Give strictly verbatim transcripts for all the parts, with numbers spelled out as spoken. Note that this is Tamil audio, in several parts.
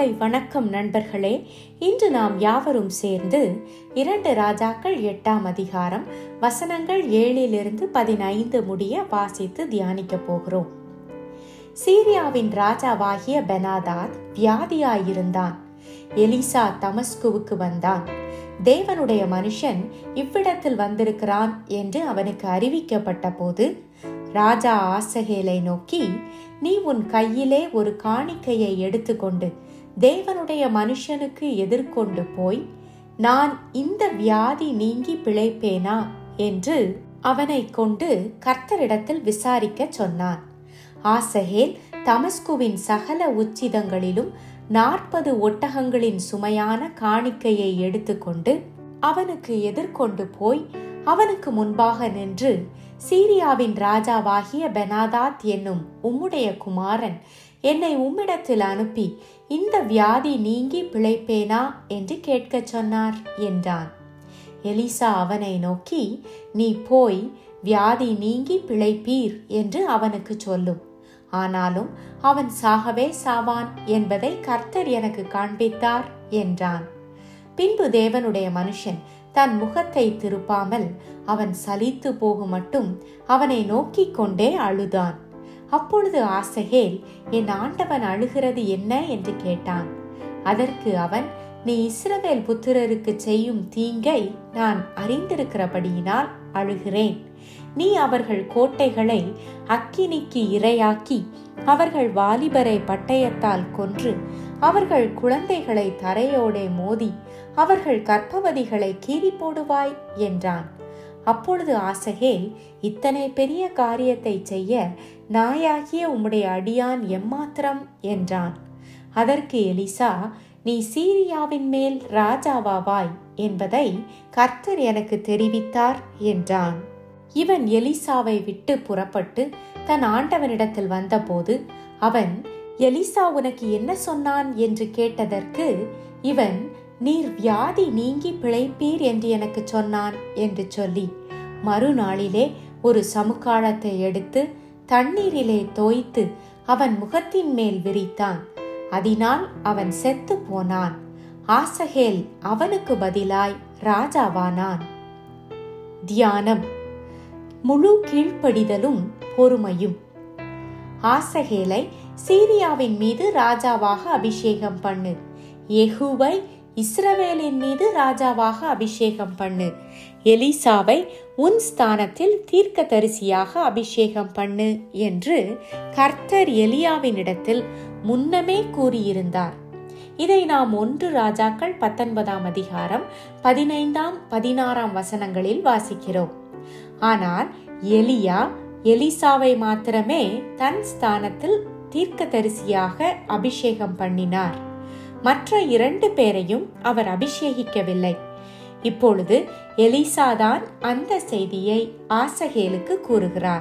ஹாய் வணக்கம் நண்பர்களே. இன்று நாம் யாவரும் சேர்ந்து இரண்டு ராஜாக்கள் எட்டாம் அதிகாரம் வசனங்கள் ஏழிலிருந்து பதினைந்து முடிய வாசித்து தியானிக்க போகிறோம். சீரியாவின் ராஜாவாகிய பெனாதாத் வியாதியாயிருந்தான். எலிசா தமஸ்குவுக்கு வந்தான். தேவனுடைய மனுஷன் இவ்விடத்தில் வந்திருக்கிறான் என்று அவனுக்கு அறிவிக்கப்பட்ட போது ராஜா ஆசகேலை நோக்கி, நீ உன் கையிலே ஒரு காணிக்கையை எடுத்துக்கொண்டு தேவனுடைய மனுஷனுக்கு எதிர்கொண்டு போய், நான் இந்த வியாதி நீங்கி பிழைப்பேனா என்று அவனை கொண்டு கர்த்தரிடத்தில் விசாரிக்க சொன்னான். ஆசகேல் தமஸ்குவின் சகல உச்சிதங்களிலும் நாற்பது ஒட்டகங்களின் சுமையான காணிக்கையை எடுத்துக்கொண்டு அவனுக்கு எதிர்கொண்டு போய் அவனுக்கு முன்பாக நின்று, சீரியாவின் ராஜாவாகிய பெனாதாத் என்னும் உம்முடைய குமாரன் என்னை உம்மிடத்தில் அனுப்பி இந்த வியாதி நீங்கி பிழைப்பேனா என்று கேட்கச் சொன்னார் என்றான். எலிசா அவனை நோக்கி, நீ போய் வியாதி நீங்கி பிழைப்பீர் என்று அவனுக்கு சொல்லும். ஆனாலும் அவன் சாகவே சாவான் என்பதை கர்த்தர் எனக்கு காண்பித்தார் என்றான். பின்பு தேவனுடைய மனுஷன் தன் முகத்தை திருப்பாமல் அவன் சலித்து போகும் மட்டும் அவனை நோக்கி கொண்டே அழுதான். அப்பொழுது ஆசகேல், என் ஆண்டவன் அழுகிறது என்ன என்று கேட்டான். அதற்கு அவன், நீ இஸ்ரவேல் புத்திரருக்கு செய்யும் தீங்கை நான் அறிந்திருக்கிறபடியினால் அழுகிறேன். நீ அவர்கள் கோட்டைகளை அக்கினிக்கு இரையாக்கி அவர்கள் வாலிபரை பட்டயத்தால் கொன்று அவர்கள் குழந்தைகளை தரையோடே மோதி அவர்கள் கர்ப்பவதிகளை கீறி போடுவாய் என்றான். அப்பொழுது ஆசகேல், இத்தனை பெரிய காரியத்தை செய்ய நாயாகிய உம்முடைய அடியான் எம்மாத்திரம் என்றான். அதற்கு எலிசா, நீ சீரியாவின் மேல் ராஜாவாவாய் என்பதை கர்த்தர் எனக்கு தெரிவித்தார் என்றான். இவன் எலிசாவை விட்டு புறப்பட்டு தன் ஆண்டவனிடத்தில் வந்தபோது அவன், எலிசா உனக்கு என்ன சொன்னான் என்று கேட்டதற்கு இவன், நீர் வியாதி நீங்கி பிழைப்பீர் என்று எனக்கு சொன்னான் என்று சொல்லி மறுநாளிலே ஒரு சமுக்காளத்தை எடுத்து தண்ணீரிலே தோய்த்து அவன் முகத்தின் மேல் விரித்தான். அதனால் அவன் செத்து போனான். ஆசகேல் அவனுக்கு பதிலாய் ராஜாவானான். தியானம். முழு கீழ்ப்படிதலும் பொறுமையும். ஆசகேலை சீரியாவின் மீது ராஜாவாக அபிஷேகம் பண்ணு. யெகூவை இஸ்ரவேலின் மீது ராஜாவாக அபிஷேகம் பண்ணு. எலிசாவை உன் ஸ்தானத்தில் தீர்க்கதரிசியாக அபிஷேகம் பண்ணு என்று கர்த்தர் எலியாவினிடத்தில் முன்னமே கூறியிருந்தார். இதை நாம் ஒன்று ராஜாக்கள் பத்தொன்பதாம் அதிகாரம் பதினைந்தாம் பதினாறாம் வசனங்களில் வாசிக்கிறோம். ஆனால் எலியா எலிசாவை மாத்திரமே தன் ஸ்தானத்தில் தீர்க்கதரிசியாக அபிஷேகம் பண்ணினார். மற்ற இரண்டு பேரையும் அவர் அபிஷேகிக்கவில்லை. இப்பொழுது எலிசாதான் அந்த செய்தியை ஆசகேலுக்கு கூறுகிறார்.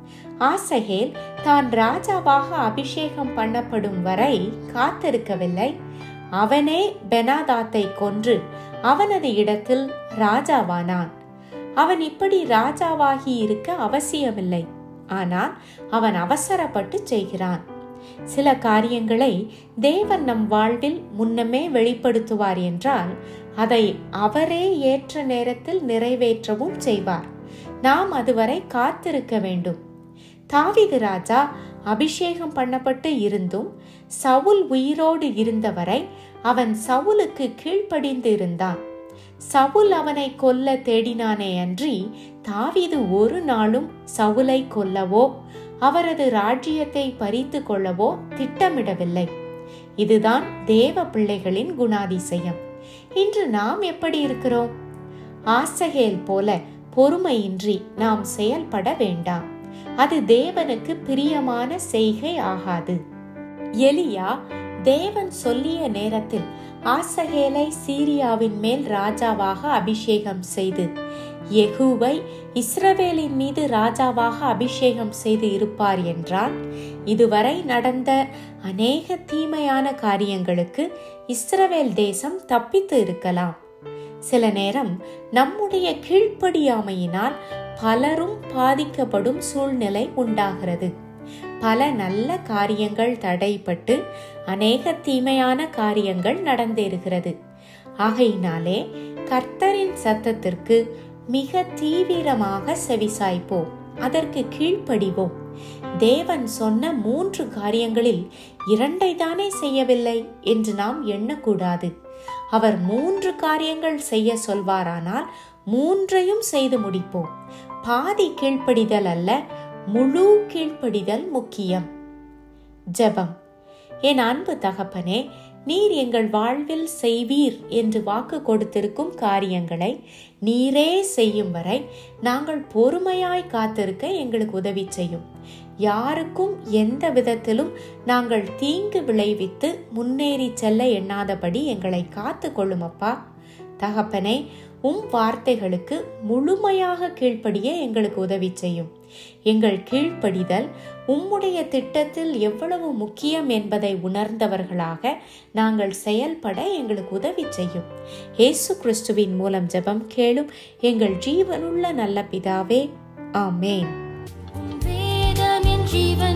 ஆசகேல் தான் ராஜாவாக அபிஷேகம் பண்ணப்படும் வரை காத்திருக்கவில்லை. அவனே பெனாதாத்தை கொன்று அவனது இடத்தில் ராஜாவானான். அவன் இப்படி ராஜாவாகி இருக்க அவசியமில்லை. ஆனால் அவன் அவசரப்பட்டு செய்கிறான். சில காரியங்களை தேவன் நம் வாழ்வில் முன்னமே வெளிப்படுத்துவார் என்றால் அதை அவரே ஏற்ற நேரத்தில் நிறைவேற்றவும் செய்வார். நாம் அதுவரை காத்திருக்க வேண்டும். தாவீது ராஜா அபிஷேகம் பண்ணப்பட்டு இருந்தும் சவுல் உயிரோடு இருந்தவரை அவன் சவுலுக்கு கீழ்ப்படிந்து இருந்தான். சவுல் அவனை கொல்ல தேடினானே அன்றி தாவீது ஒரு நாளும் சவுலை கொல்லவோ அவரது ராஜ்யத்தை பறித்து கொள்ளவோ திட்டமிடவில்லை. இதுதான் தேவ பிள்ளைகளின் குணாதிசயம். இன்று நாம் எப்படி இருக்கிறோம்? ஆசகேல் போல பொறுமையின்றி நாம் செயல்பட வேண்டாம். அது தேவனுக்கு பிரியமான செய்கை ஆகாது. எலியா தேவன் சொல்லிய நேரத்தில் ஆசகேலை சீரியாவின் மேல் ராஜாவாக அபிஷேகம் செய்து யெகூவை இஸ்ரவேலின் மீது ராஜாவாக அபிஷேகம் செய்து இருப்பார் என்றால் இதுவரை நடந்த அநேக தீமையான காரியங்களுக்கு இஸ்ரவேல் தேசம் தப்பித்து இருக்கலாம். சில நேரம் நம்முடைய கீழ்ப்படியாமையினால் பலரும் பாதிக்கப்படும் சூழ்நிலை உண்டாகிறது. பல நல்ல காரியங்கள் தடைப்பட்டு அநேக தீமையான காரியங்கள் நடந்தேறுகிறது. ஆகையினாலே கர்த்தரின் சத்தத்திற்கு மிக தீவிரமாக செவிசாய்ப்போம், அதற்கு கீழ்ப்படிவோம். தேவன் சொன்ன மூன்று காரியங்களில் இரண்டை தானே செய்யவில்லை என்று நாம் எண்ணக்கூடாது. அவர் மூன்று காரியங்கள் செய்ய சொல்வாரானால் மூன்றையும் செய்து முடிப்போம். பாதி கீழ்ப்படிதல் அல்ல, முழு கீழ்ப்படிதல் முக்கியம். ஜெபம். என் அன்பு தகப்பனே, நீர் எங்கள் வாழ்வில் செய்வீர் என்று வாக்கு கொடுத்திருக்கும் காரியங்களை நீரே செய்யும் வரை நாங்கள் பொறுமையாய் காத்திருக்க எங்களுக்கு உதவி செய்யும். யாருக்கும் எந்த விதத்திலும் நாங்கள் தீங்கு விளைவித்து முன்னேறி செல்ல எண்ணாதபடி எங்களை காத்து கொள்ளும் அப்பா. தகப்பனே, உம் வார்த்தைகளுக்கு முழுமையாக கீழ்ப்படிய எங்களுக்கு உதவி செய்யும். எங்கள் கீழ்ப்படிதல் உம்முடைய திட்டத்தில் எவ்வளவு முக்கியம் என்பதை உணர்ந்தவர்களாக நாங்கள் செயல்பட எங்களுக்கு உதவி செய்யும். இயேசு கிறிஸ்துவின் மூலம் ஜெபம் கேளும் எங்கள் ஜீவனுள்ள நல்ல பிதாவே, ஆமேன்.